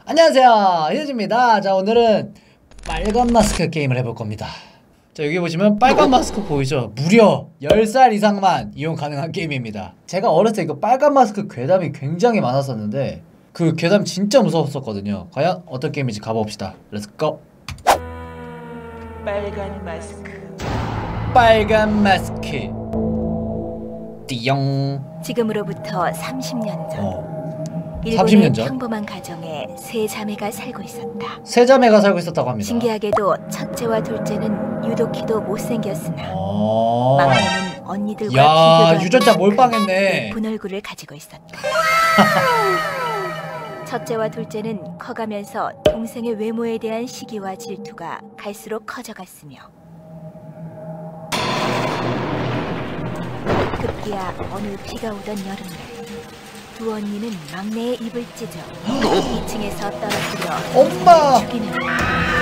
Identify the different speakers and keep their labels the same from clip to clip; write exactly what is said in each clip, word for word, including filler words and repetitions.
Speaker 1: 안녕하세요, 희재입니다. 자, 오늘은 빨간 마스크 게임을 해볼 겁니다. 자, 여기 보시면 빨간 마스크 보이죠? 무려 열 살 이상만 이용 가능한 게임입니다. 제가 어렸을 때 이거 빨간 마스크 괴담이 굉장히 많았었는데 그 괴담 진짜 무서웠었거든요. 과연 어떤 게임인지 가봅시다. 렛츠고!
Speaker 2: 빨간 마스크.
Speaker 1: 빨간 마스크 띠용.
Speaker 3: 지금으로부터 삼십 년 전,
Speaker 1: 어.
Speaker 3: 일본의
Speaker 1: 삼십 년 전?
Speaker 3: 평범한 가정에 세 자매가 살고 있었다.
Speaker 1: 세 자매가 살고 있었다고 합니다.
Speaker 3: 신기하게도 첫째와 둘째는 유독히도 못생겼으나
Speaker 1: 어...
Speaker 3: 막내는 언니들과
Speaker 1: 야,
Speaker 3: 비교도
Speaker 1: 유전자
Speaker 3: 안
Speaker 1: 몰빵했네.
Speaker 3: 예쁜 얼굴을 가지고 있었다. 첫째와 둘째는 커가면서 동생의 외모에 대한 시기와 질투가 갈수록 커져갔으며 급기야 어느 비가 오던 여름날 두 언니는 막내의 입을 찢어 이 층에서 떨어뜨려
Speaker 1: 엄마!
Speaker 3: 죽이는 거야.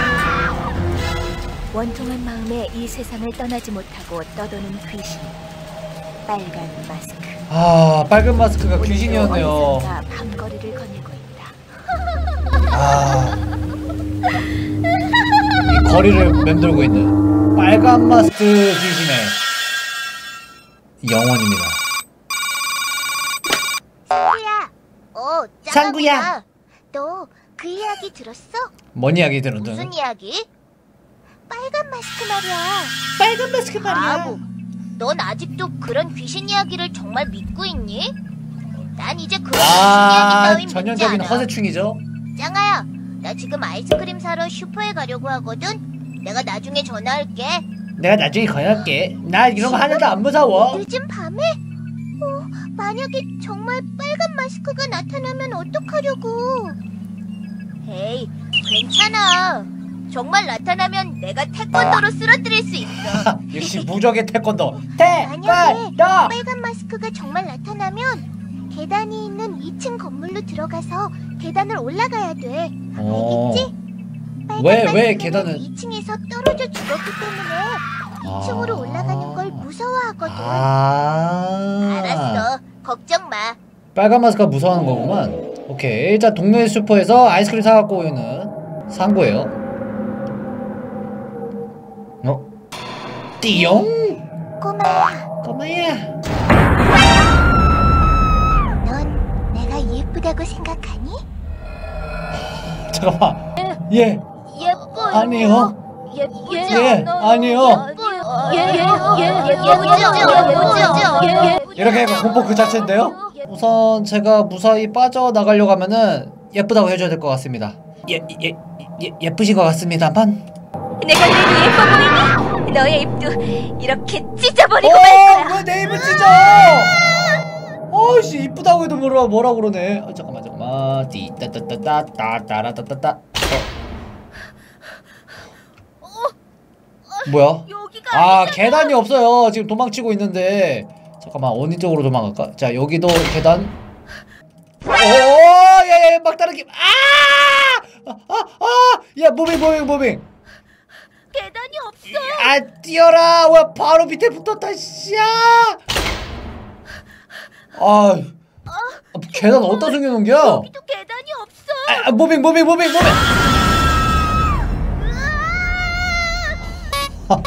Speaker 3: 원통한 마음에 이 세상을 떠나지 못하고 떠도는 귀신, 빨간 마스크.
Speaker 1: 아, 빨간 마스크가
Speaker 3: 오늘도
Speaker 1: 귀신이었네요.
Speaker 3: 어디선가 밤거리를 거닐고 있다.
Speaker 1: 아, 이 거리를 맴돌고 있는 빨간 마스크 귀신의 영혼입니다.
Speaker 4: 짱구야, 어,
Speaker 1: 짱구야.
Speaker 4: 짱구야. 너 그 이야기 들었어?
Speaker 1: 뭔 이야기 들은
Speaker 4: 무슨 이야기? 빨간 마스크 말이야.
Speaker 1: 빨간 마스크
Speaker 4: 바보. 넌 아직도 그런 귀신 이야기를 정말 믿고 있니? 난 이제 그런 귀신
Speaker 1: 아,
Speaker 4: 이야기 따윈
Speaker 1: 전형적인
Speaker 4: 믿지 않아.
Speaker 1: 허세충이죠.
Speaker 4: 짱아야, 나 지금 아이스크림 사러 슈퍼에 가려고 하거든. 내가 나중에 전화할게.
Speaker 1: 내가 나중에 전화할게. 나 이런 거 하나도 안 무서워.
Speaker 4: 늦은 밤에? 어, 만약에 정말 빨간 마스크가 나타나면 어떡하려고? 에이, 괜찮아. 정말 나타나면 내가 태권도로 쓰러뜨릴 수 있어.
Speaker 1: 역시 무적의 태권도.
Speaker 4: 만약에
Speaker 1: 태권도.
Speaker 4: 빨간 마스크가 정말 나타나면 계단이 있는 이 층 건물로 들어가서 계단을 올라가야 돼.
Speaker 1: 어.
Speaker 4: 알겠지? 빨간
Speaker 1: 왜, 왜
Speaker 4: 마스크는
Speaker 1: 계단을-
Speaker 4: 이 층에서 떨어져 죽었기 때문에 이 층으로
Speaker 1: 아.
Speaker 4: 올라가는 걸 무서워하거든.
Speaker 1: 아.
Speaker 4: 알았어. 걱정 마.
Speaker 1: 빨간 마스크가 무서워하는 거구만. 오케이, 일단 동네 슈퍼에서 아이스크림 사갖고 오는 산 거예요. 어? 띠용?
Speaker 4: 꼬마야,
Speaker 1: 꼬마야.
Speaker 4: 넌 내가 예쁘다고 생각하니?
Speaker 1: 잠깐만. 예.
Speaker 4: 예뻐요.
Speaker 1: 아니요.
Speaker 4: 예쁘지
Speaker 1: 예,
Speaker 4: 않아요.
Speaker 1: 아니요.
Speaker 4: 예뻐요. 예, 예, 예, 예쁘죠? 예쁘죠?
Speaker 1: 이렇게 하면 공포 그 자체인데요? 우선 제가 무사히 빠져나가려고 하면은 예쁘다고 해줘야 될 것 같습니다. 예, 예, 예, 예쁘신 것 같습니다만.
Speaker 3: 내가 왜 예뻐 보이니? 너의 입도 이렇게 찢어버리고
Speaker 1: 어,
Speaker 3: 말 거야.
Speaker 1: 왜 내 입을 찢어? 어이씨, 이쁘다고 해도 뭐라, 뭐라 그러네. 어, 잠깐만, 잠깐만. 띠따따따따따따라따따따. 어. 뭐야?
Speaker 4: 여기가
Speaker 1: 아, 계단이 없어요. 지금 도망치고 있는데. 잠깐만, 어느 쪽으로 도망갈까? 자, 여기도 계단. 오, 예, 예, 막다르기. 아! 아, 아, 아! 야, 무빙, 무빙, 무빙.
Speaker 4: 계단이 없어.
Speaker 1: 아, 뛰어라! 와, 바로 밑에 붙었다, 씨야! 아, 아, 계단 어디다 숨겨놓은 거야?
Speaker 4: 여기도 계단이 없어.
Speaker 1: 아, 무빙, 무빙, 무빙, 무빙! 아,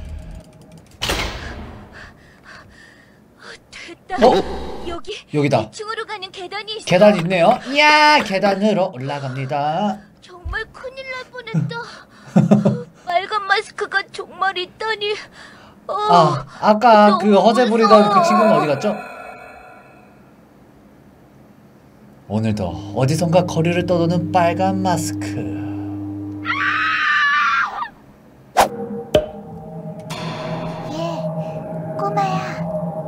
Speaker 4: 됐다.
Speaker 1: 어?
Speaker 4: 여기
Speaker 1: 여기다.
Speaker 4: 이 층으로 가는 계단이 있어.
Speaker 1: 계단 있네요. 이야, 계단으로 올라갑니다.
Speaker 4: 정말 큰일 날 뻔했다. 빨간 마스크가 정말 있다니. 어,
Speaker 1: 아, 아까 그
Speaker 4: 너무
Speaker 1: 허세 부리던
Speaker 4: 무서워.
Speaker 1: 그 친구는 어디 갔죠? 오늘도 어디선가 거리를 떠도는 빨간 마스크.
Speaker 4: 예, 꼬마야.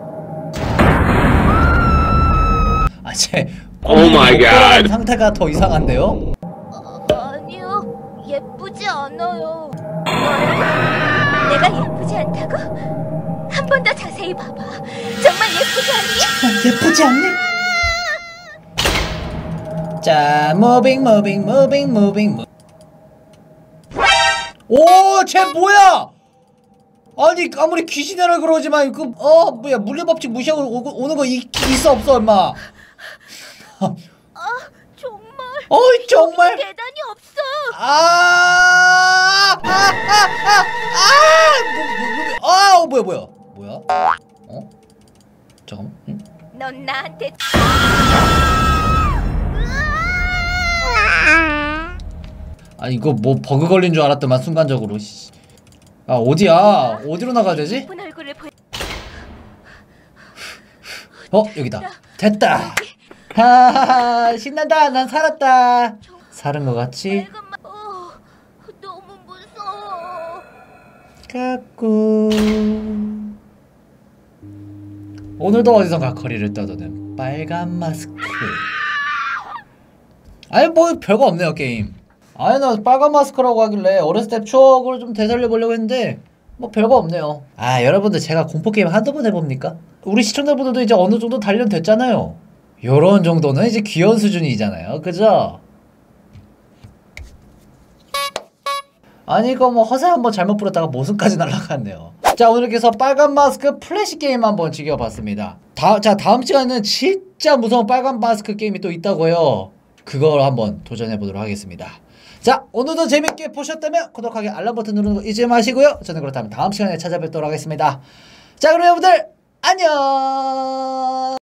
Speaker 1: 아, 쟤
Speaker 5: Oh my God.
Speaker 1: 상태가 더 이상한데요?
Speaker 4: 어, 아니요, 예쁘지 않아요.
Speaker 3: 내가 예쁘지 않다고? 한 번 더 자세히 봐봐. 정말 예쁘지 않니?
Speaker 1: 예쁘지 않니? 자, 무빙 무빙 무빙 무빙 무. 오, 쟤 뭐야? 아니, 아무리 귀신이라 그러지만 그 어 뭐야, 물리법칙 무시하고 오, 오는 거 있, 있어 없어, 엄마?
Speaker 4: 아, 정말
Speaker 1: 어이 정말.
Speaker 3: 계단이 없어.
Speaker 1: 아, 아, 아, 아, 아, 뭐, 뭐, 뭐, 아, 어, 뭐야, 뭐야, 뭐야? 어? 잠깐만. 응?
Speaker 3: 넌 나한테
Speaker 1: 아, 이거 뭐 버그 걸린 줄 알았더만 순간적으로. 씨. 아, 어디야? 어디로 나가야 되지?
Speaker 3: 예쁜 얼굴을 보.
Speaker 1: 어, 여기다. 됐다. 하하하, 신난다. 난 살았다. 살은 것 같지?
Speaker 3: 빨간 마. 어, 너무 무서워.
Speaker 1: 까꿍. 오늘도 어디선가 거리를 떠도는 빨간 마스크. 아니 뭐 별거 없네요 게임. 아니 나 빨간 마스크라고 하길래 어렸을 때 추억을 좀 되살려 보려고 했는데 뭐 별거 없네요. 아 여러분들 제가 공포게임 한두 번 해봅니까? 우리 시청자분들도 이제 어느 정도 단련됐잖아요. 요런 정도는 이제 귀여운 수준이잖아요. 그죠? 아니 이거 뭐 허세 한번 잘못 부렸다가 모순까지 날라갔네요. 자 오늘 이렇게 해서 빨간 마스크 플래시 게임 한번 즐겨봤습니다. 다, 자 다음 시간에는 진짜 무서운 빨간 마스크 게임이 또 있다고요. 그걸 한번 도전해보도록 하겠습니다. 자 오늘도 재밌게 보셨다면 구독하기 알람 버튼 누르는 거 잊지 마시고요. 저는 그렇다면 다음 시간에 찾아뵙도록 하겠습니다. 자 그럼 여러분들 안녕.